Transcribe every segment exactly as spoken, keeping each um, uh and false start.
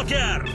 Сталкер!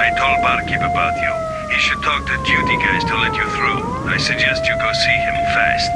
I told Barkeep about you. He should talk to duty guys to let you through. I suggest you go see him fast.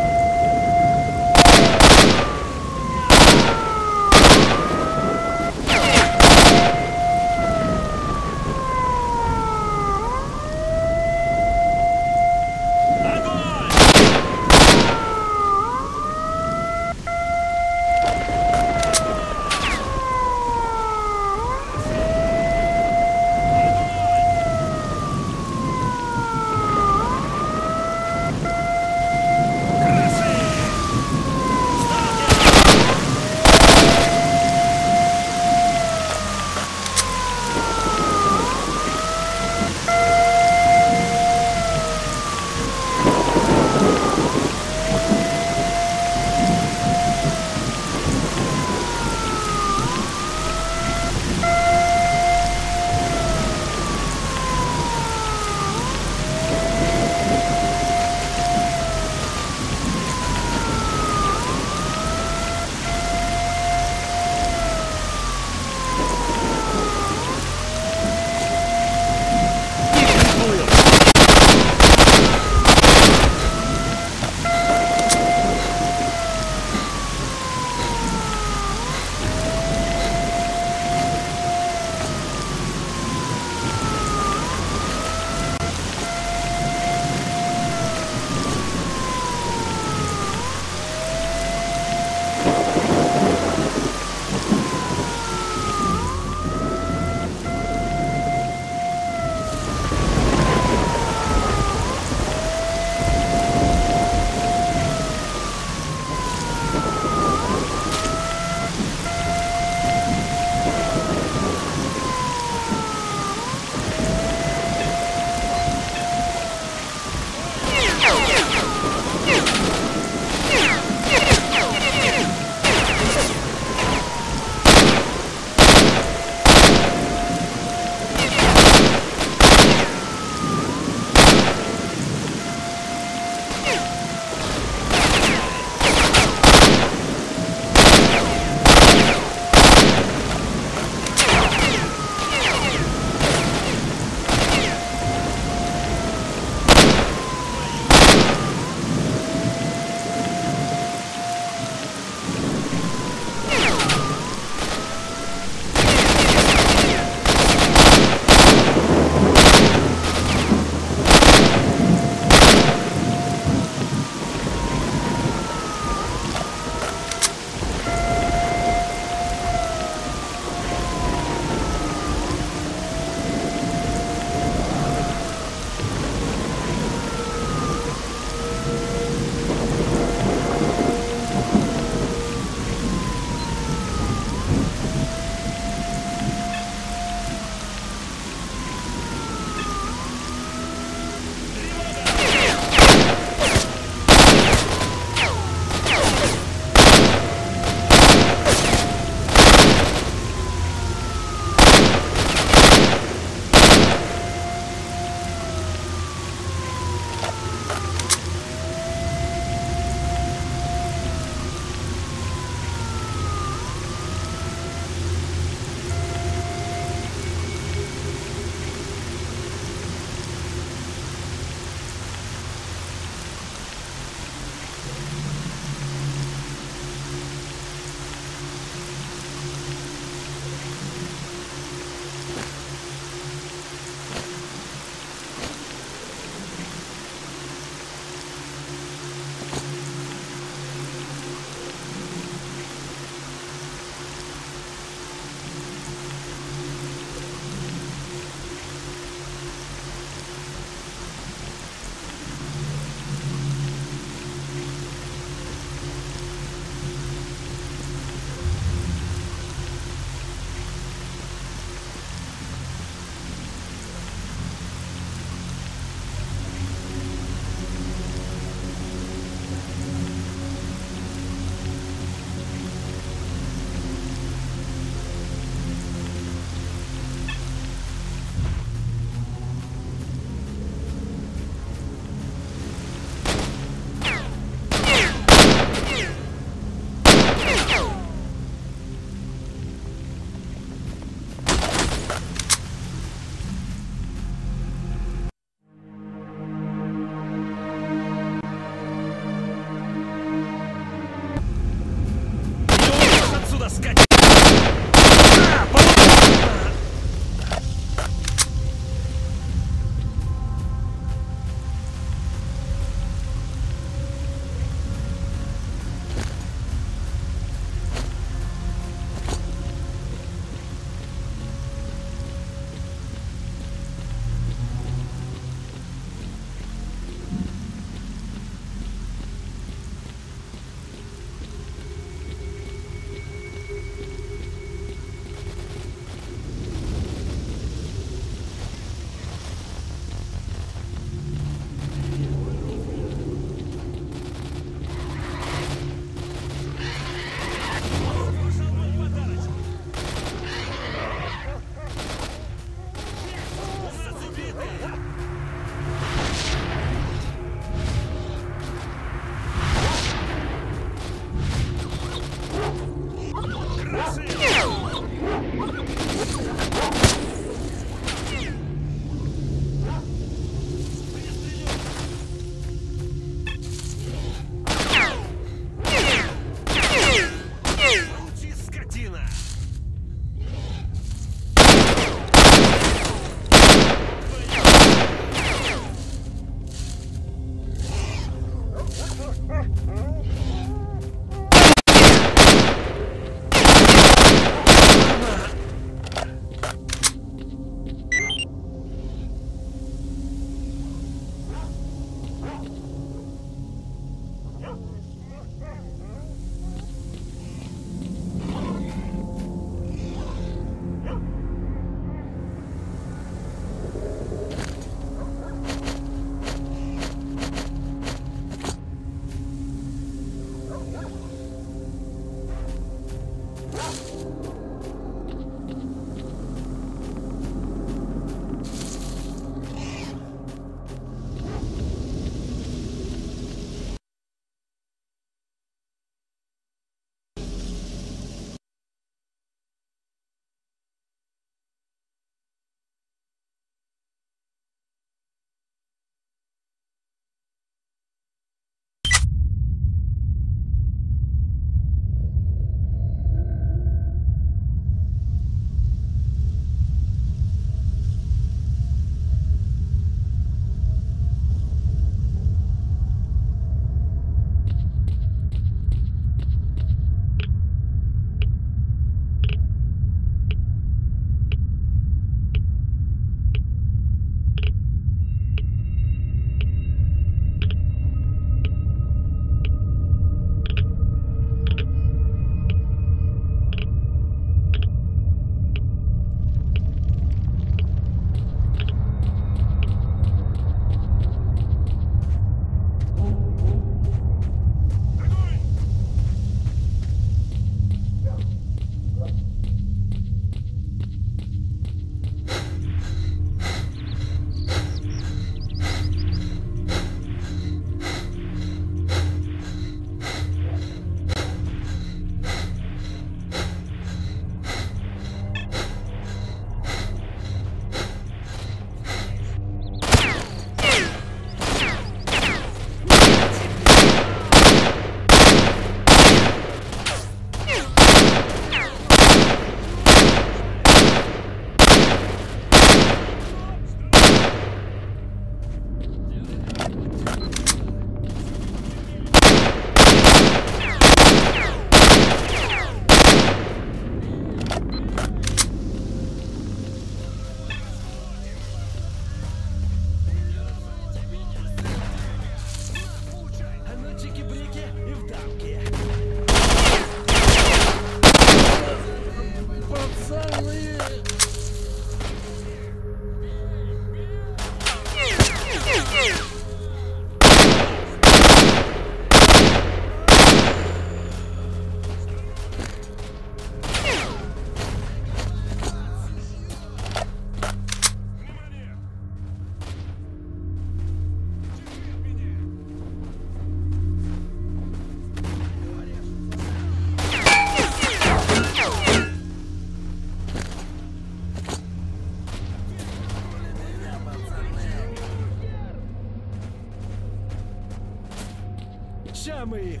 Ща мы их!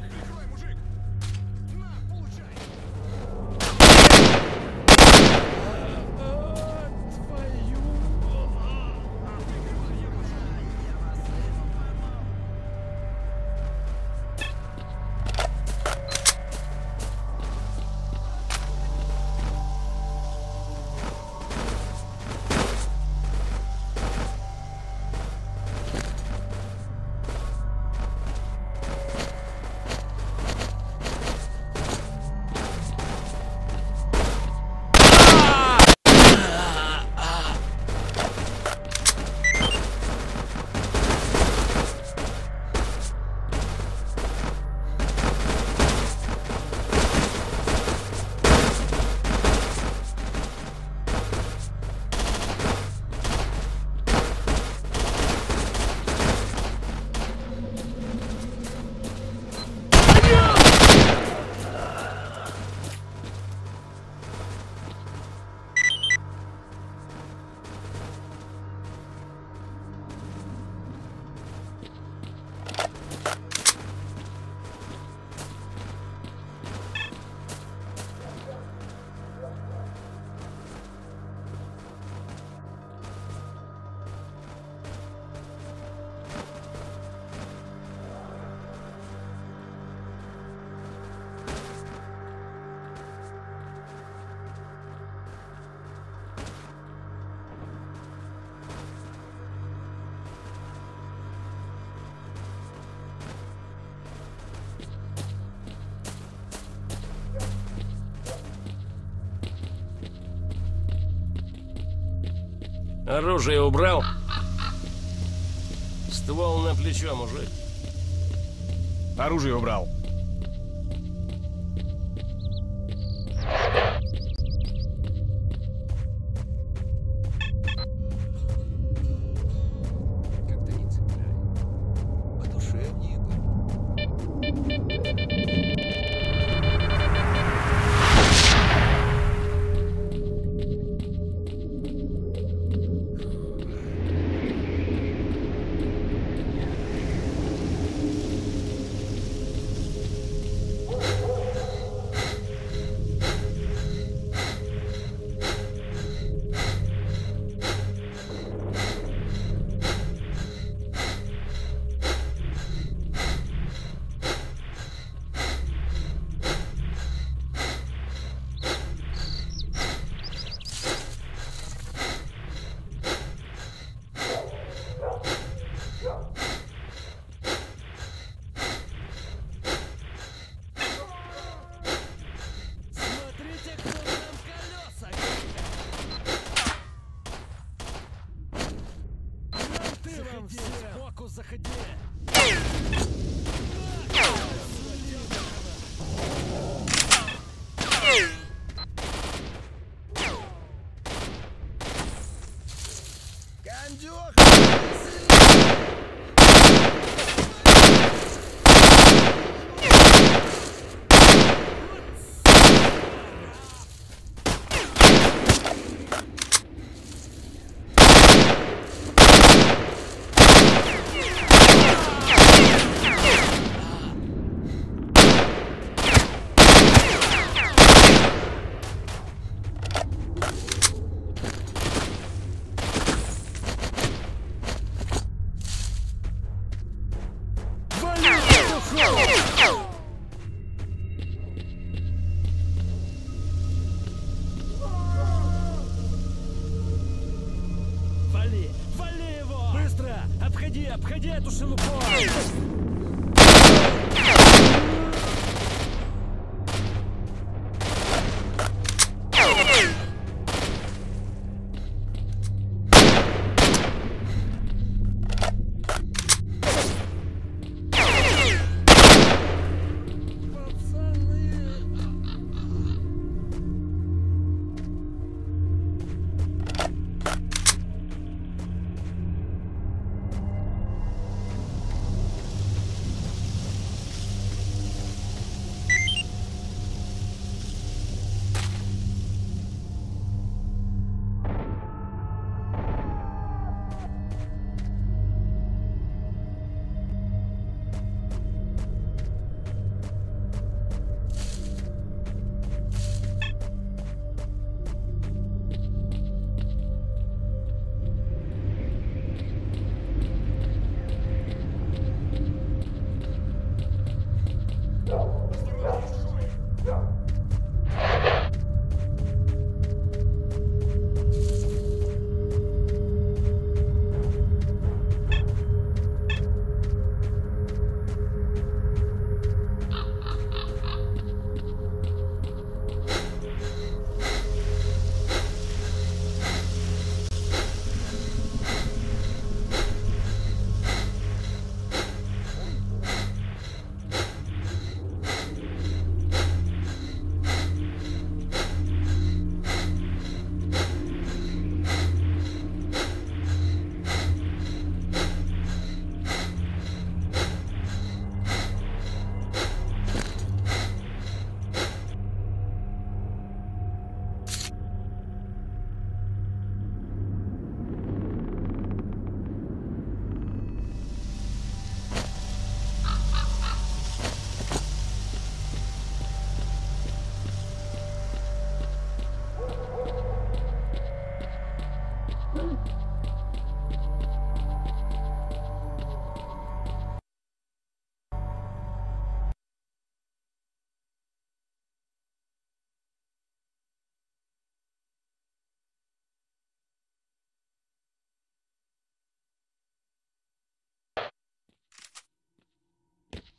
Оружие убрал? Ствол на плечо, мужик. Оружие убрал. Заходи! Вали! Вали его! Быстро! Обходи! Обходи эту шелупу!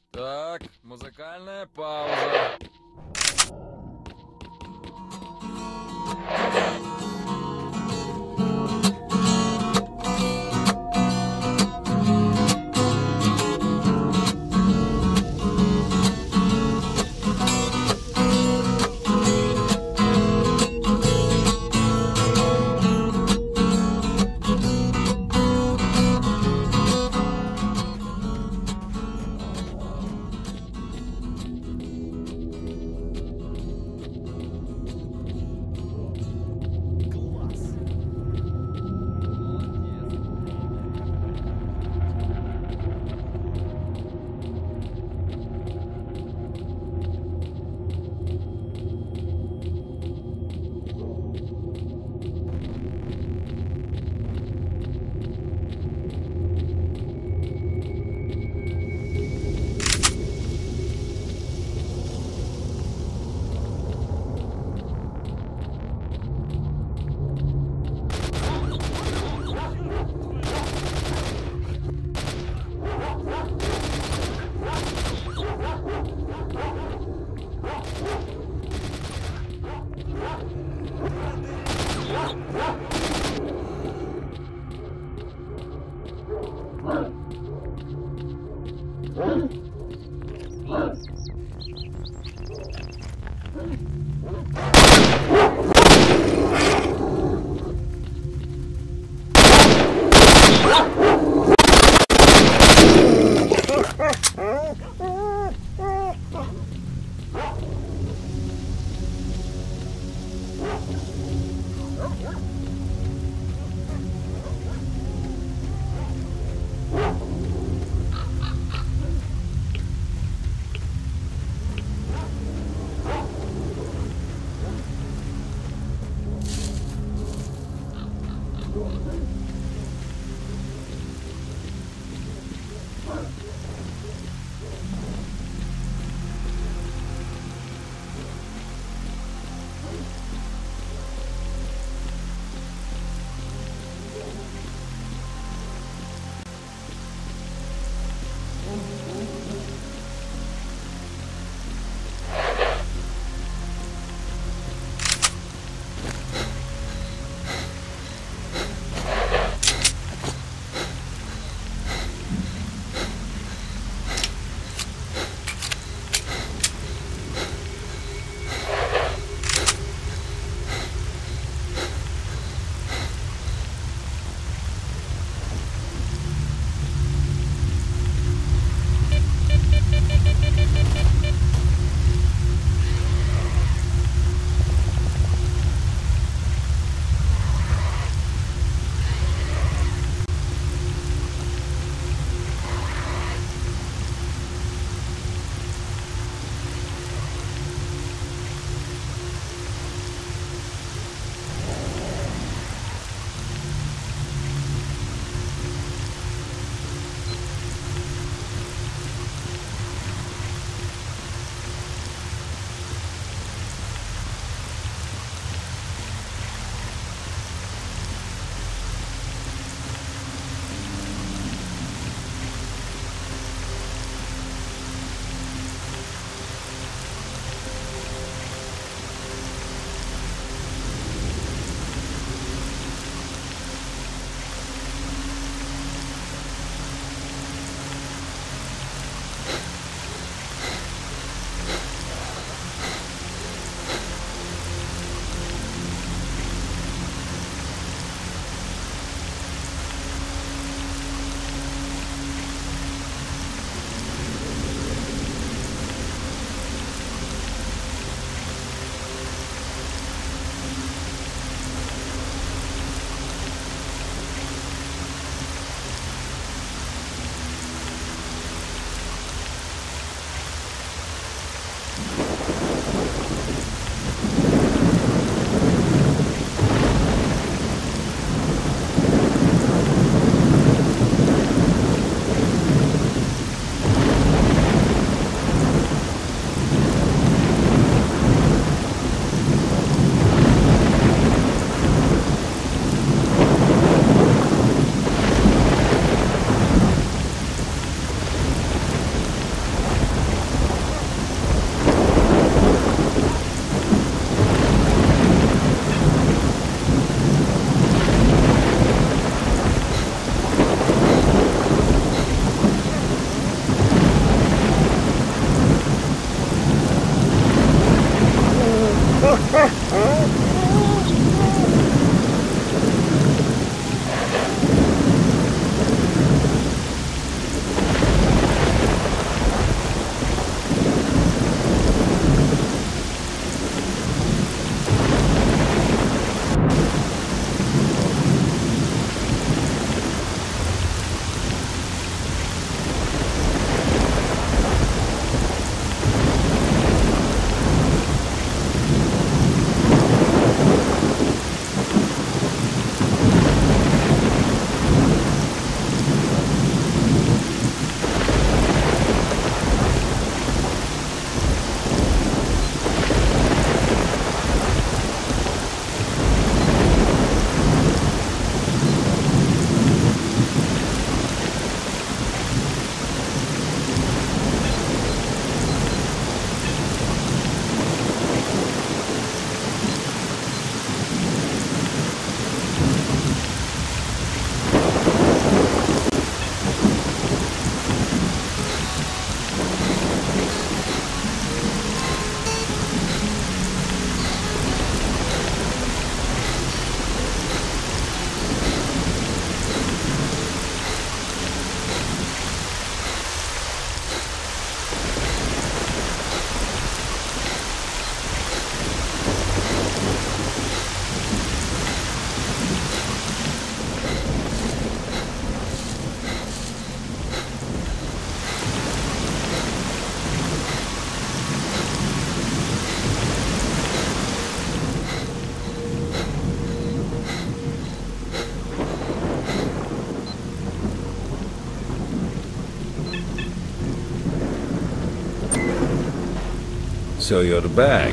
Так, музыкальная пауза. So you're back.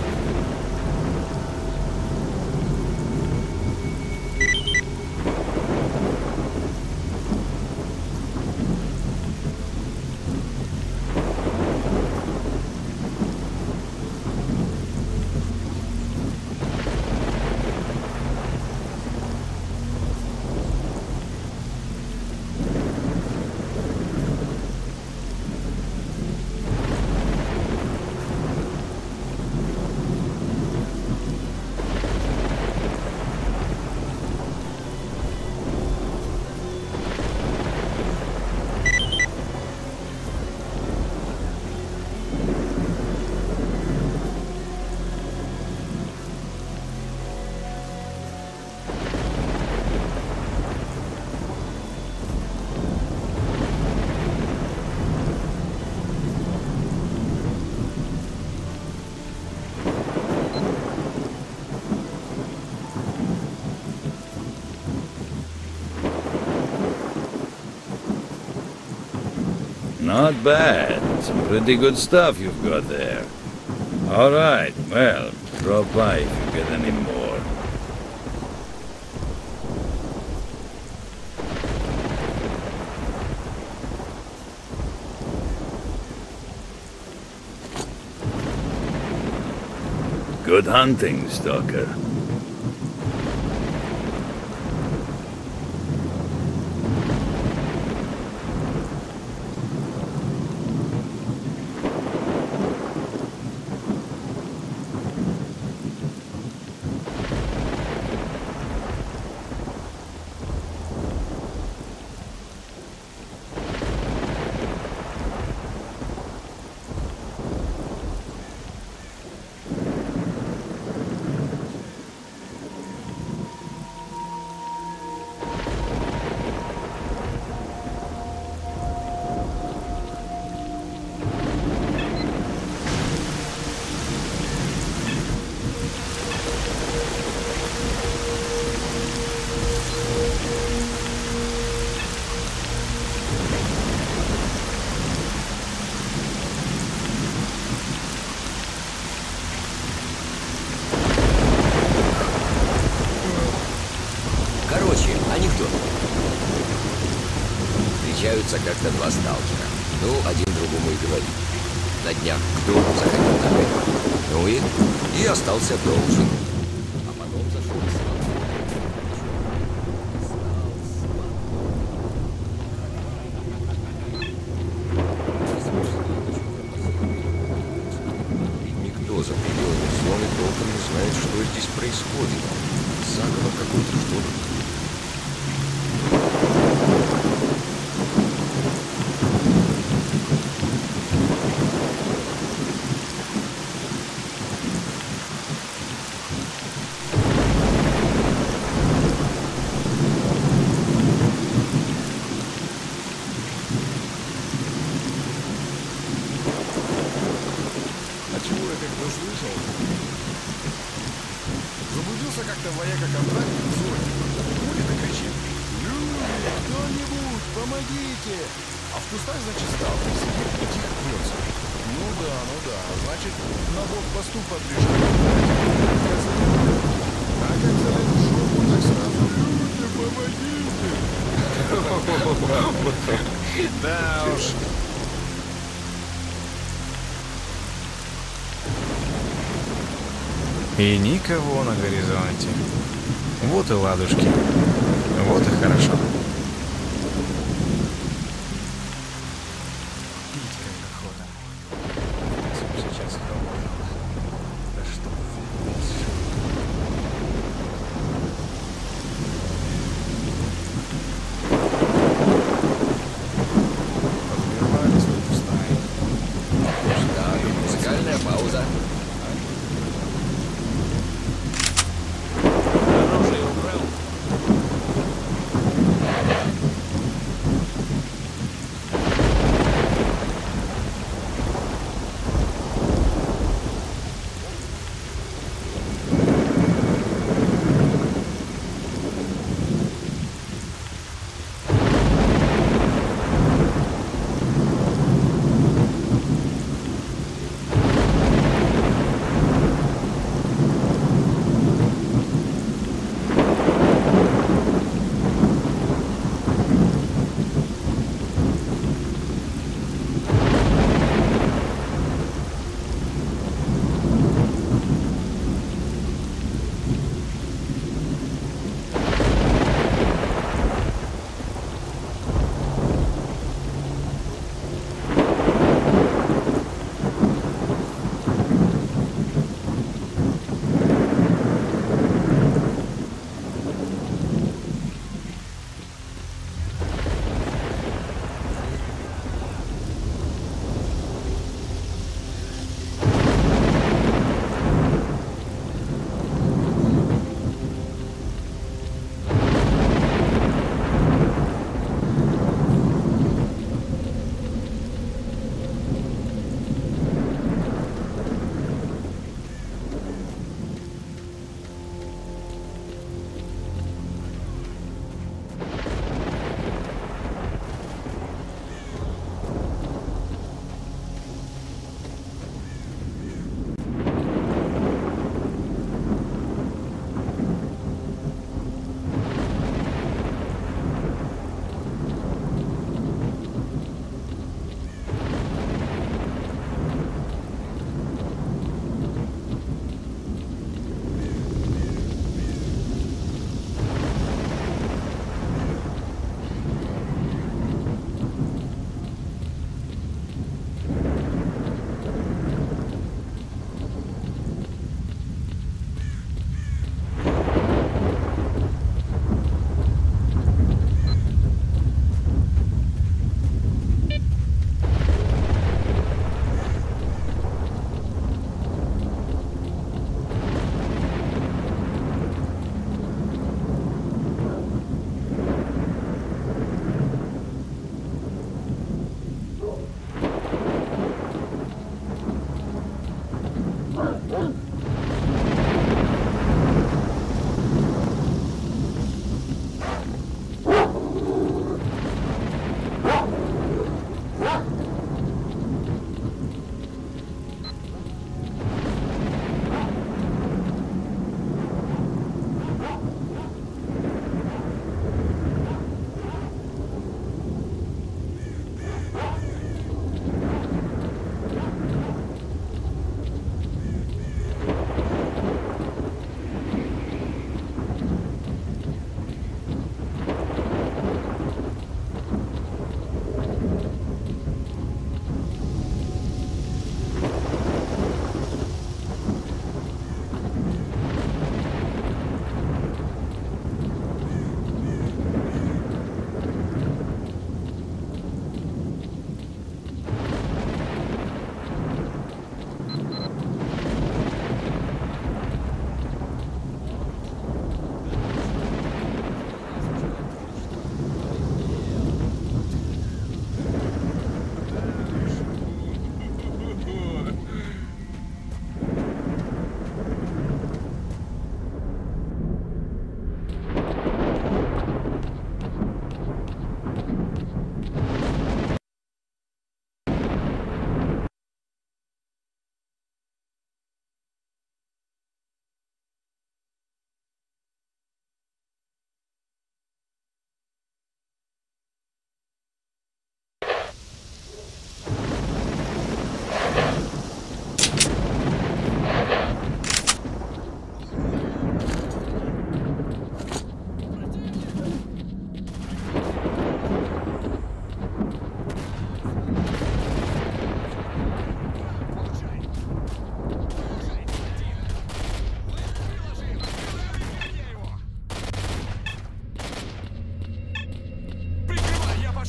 Not bad. Some pretty good stuff you've got there. All right, well, drop by if you get any more. Good hunting, Stalker. Встречаются как-то два сталкера. Ну, один другому и говорит. На днях к дому заходил на это. Ну и, и остался должен. А потом зашел к сталкеру. Ведь никто за пределами зоны толком не знает, что здесь происходит. Заговор какой-то, что ли. Заблудился как-то вояка-контрактник в зоне. Будет и кричит: «Люди, кто-нибудь, помогите!» А в кустах, значит, сталкер сидит и тихо пьется. Ну да, ну да, значит, на блокпосту подлежит. А как залезет в шубу, так сразу: «Люди, помогите!» Да уж. И никого на горизонте. Вот и ладушки. Вот и хорошо. Пить как охота. Сейчас холодно. Да что Разбивались тут в стае. Так, музыкальная пауза. Оружие убрал.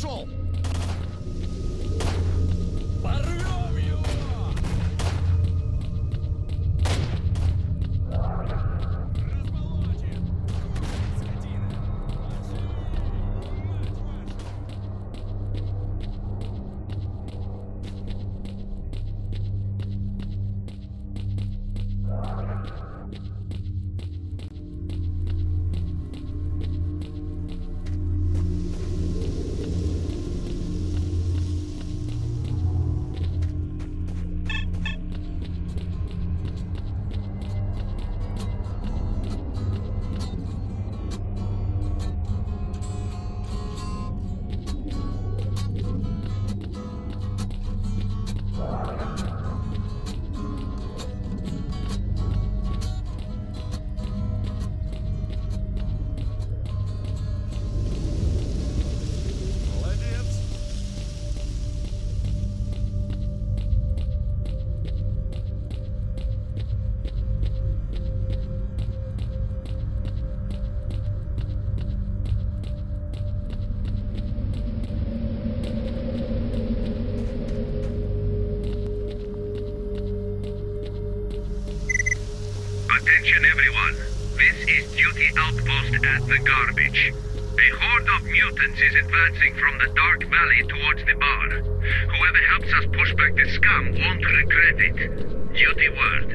пошел! Порвем его! Разболотим! Скотина! Пошли! Мать вашу! Attention everyone, this is duty outpost at the garbage. A horde of mutants is advancing from the Dark Valley towards the bar. Whoever helps us push back the scum won't regret it. Duty word.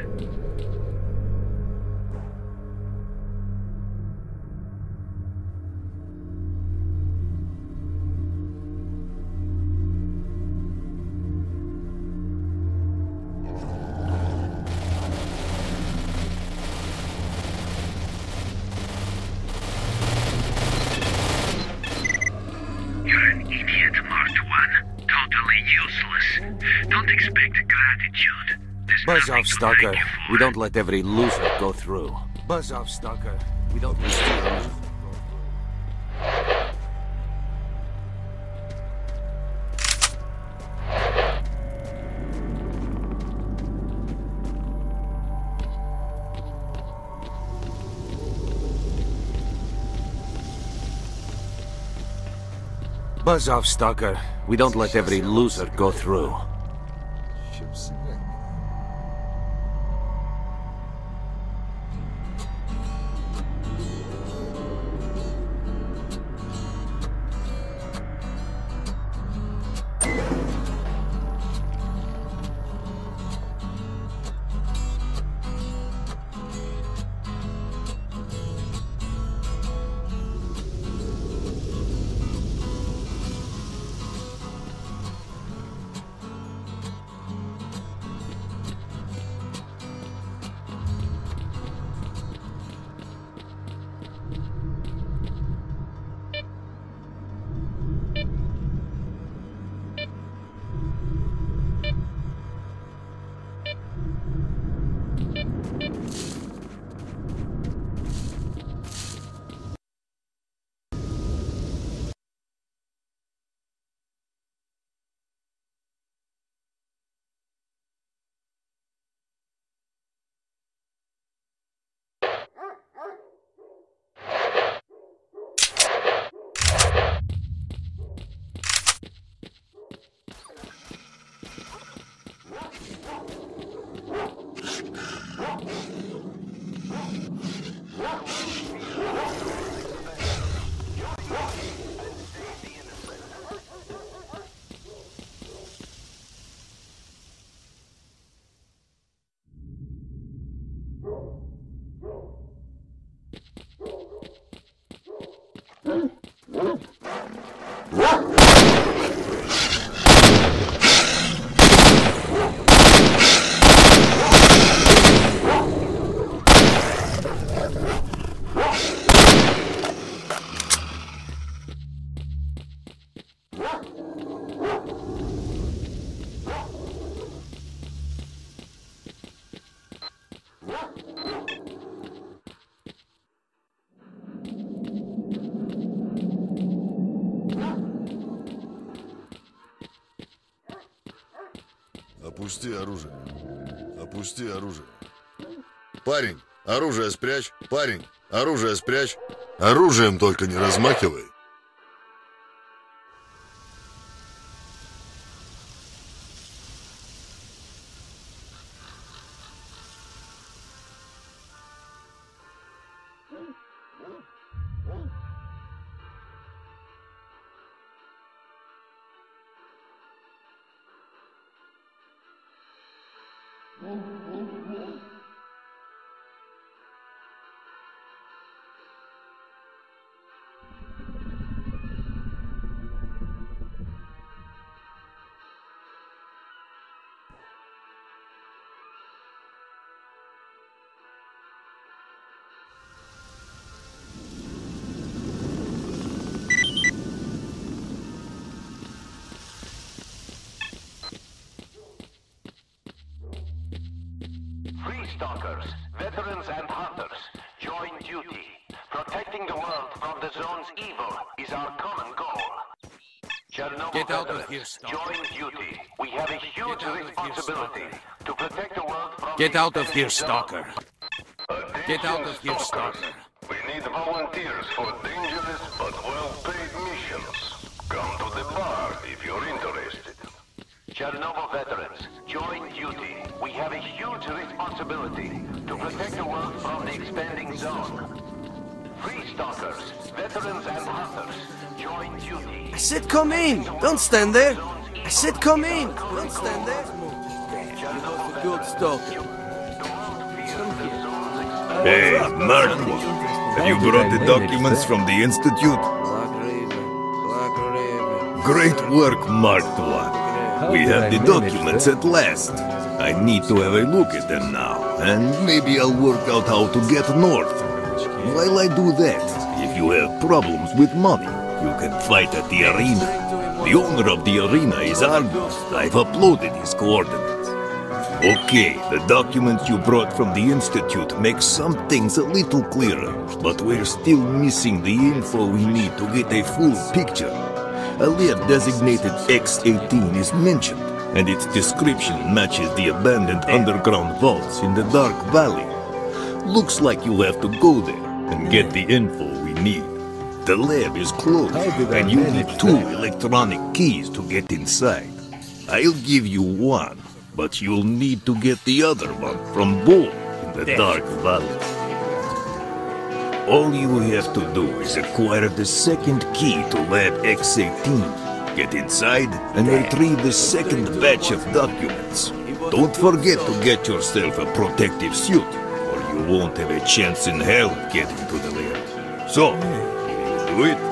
You're an idiot, Mark one. Totally useless. Don't expect gratitude. There's Buzz nothing off, to Stalker. thank you for. We don't let every loser go through. Buzz off, Stalker. We don't let every loser. Buzz off, Stalker. We don't let every loser go through. Опусти оружие. Опусти оружие. Парень, оружие спрячь. Парень, оружие спрячь. Оружием только не размахивай. Stalkers, veterans and hunters, join duty. Protecting the world from the zone's evil is our common goal. Chernobyl Get out veterans, of here, Stalker. join duty. We have a huge responsibility to protect the world from Get the out of here, expanding Stalker. zone. Get out of here, Stalker. We need volunteers for dangerous but well-paid missions. Come to the bar if you're interested. Chernobyl veterans, join duty. We have a huge responsibility to protect the world from the expanding zone. Free stalkers, veterans and hunters, join duty. I said come in! Don't stand there! I said come in! Don't stand there! Chernobyl Good stalker. Hey, Martin, have you brought the documents from the Institute? Black Raven. Black Raven. Great work, Marked One. We have the documents at last. I need to have a look at them now, and maybe I'll work out how to get north. While I do that, if you have problems with money, you can fight at the arena. The owner of the arena is Argus. I've uploaded his coordinates. Okay, the documents you brought from the Institute make some things a little clearer, but we're still missing the info we need to get a full picture. A lab designated X eighteen is mentioned, and its description matches the abandoned underground vaults in the Dark Valley. Looks like you'll have to go there and get the info we need. The lab is closed, and you need two electronic keys to get inside. I'll give you one, but you'll need to get the other one from Bull in the Dark Valley. All you have to do is acquire the second key to Lab X eighteen. Get inside and retrieve the second batch of documents. Don't forget to get yourself a protective suit, or you won't have a chance in hell getting to the lab. So, will you do it?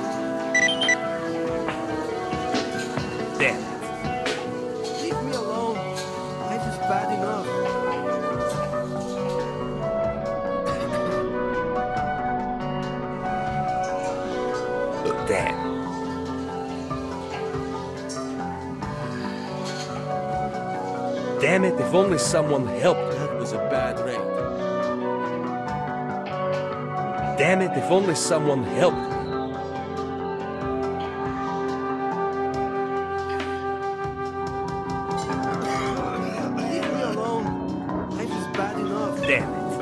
Damn it. Leave me alone. Life is bad enough. Damn. Damn it, if only someone helped. That was a bad raid. Damn it, if only someone helped. Leave me alone. Life is bad enough. Damn it.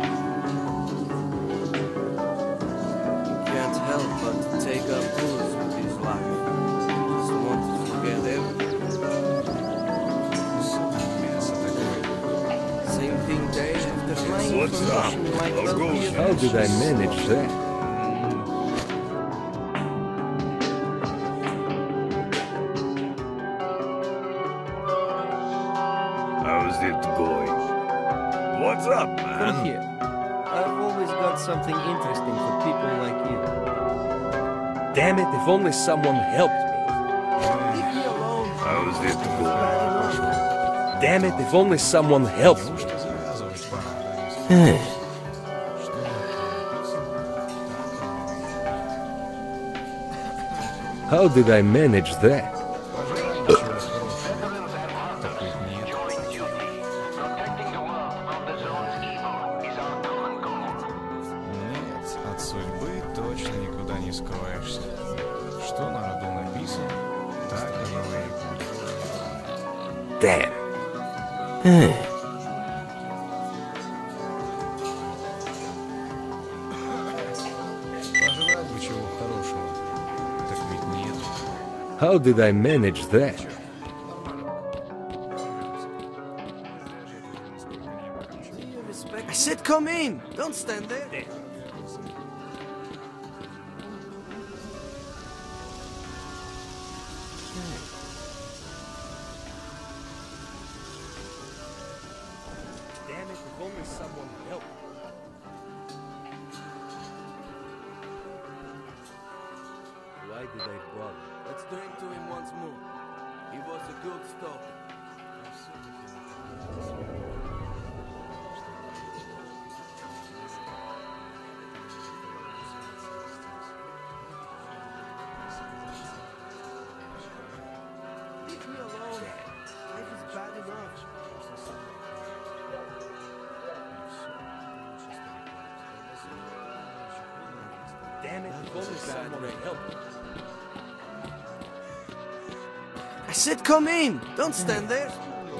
You can't help but take up tools with his life. Just want to forget everything. Same thing day after flying What's up? information might How well be goes? a How did I manage that? How's it going? What's up, Come man? here. I've always got something interesting for people like you. Damn it, if only someone helped me. Leave me alone. How's it going? Bad enough. Damn it, if only someone helped me. How did I manage that? Нет, от судьбы точно никуда не скроешься. Что на роду написано, так оно и будет. Damn. Пожелать бы чего хорошего, так ведь нет. How did I manage that? I said come in. Don't stand there. Why did I bother? Let's drink to him once more. He was a good stalker. Leave me alone. Life is bad enough. Damn it, if only someone would help. I said come in! Don't stand there!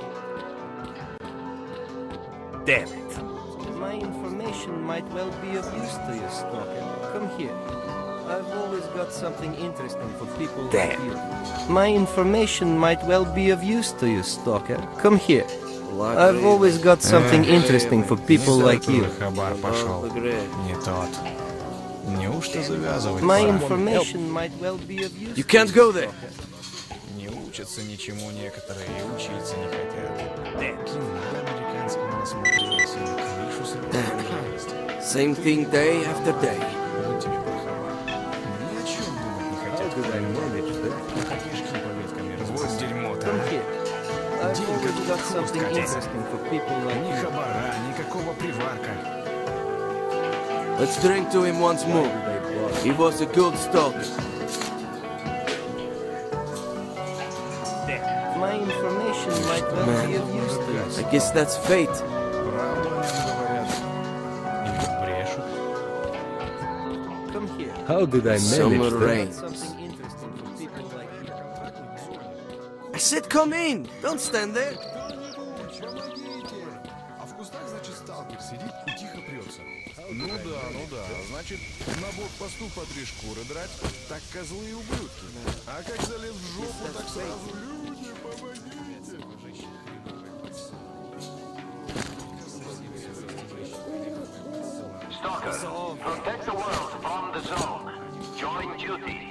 Damn it. My information might well be of use to you, Stalker. Come here. I've always got something interesting for people Damn. like you. My information might well be of use to you, Stalker. Come here. I've always got something interesting for people like you. Хабар пошел. Не тот. Неужто завязывать My пора? information might well be of use You to can't go there! Не учатся ничему некоторые и учиться не хотят. Кино американского насмотрелись и крышу собирают. Same thing day after day. Вот тебе про хабар. Ни о чем думать не хотят. Пока кишки по веткам не вот дерьмо-то. Come here. I've День always как got хвост something катится. interesting for people like Ни you. хабара, никакого приварка. Let's drink to him once more. He was a good stalker. My information might well be of use to you. I guess that's fate. Правду о нем говорят. Или брешут. Come here. How did I Summer manage that? rain. Something interesting for people like you. I said come in! Don't stand there! Кто-нибудь, помогите! А в кустах, значит, сталкер сидит и тихо прется. Ну да, ну да. Значит, на блокпосту по три шкуры драть, так козлы и ублюдки. А как залез в жопу, так сразу люди, помогите! Stalker, protect the world from the zone. Join duty.